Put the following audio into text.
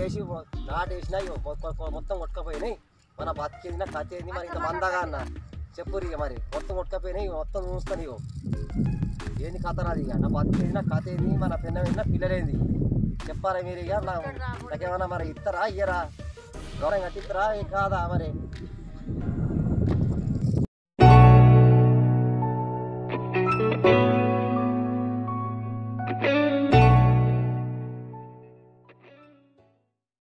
వేసి నాటేసినా మొత్తం కొట్టుకపోయినాయి. మన బతికేదినా కథేంది మరి ఇంత మందగా అన్న చెప్పురు ఇక మరి మొత్తం కొట్టుకపోయినాయి. మొత్తం చూస్తాను ఇగో ఏంది కథ నాది ఇక నా బతికేదినా కథ ఏంది మన పిన్న పిల్లలేంది చెప్పారా మీరు ఇక నాకేమన్నా మరి ఇస్తారా ఇయ్యరా గౌరవం కట్టిస్తారా కాదా మరి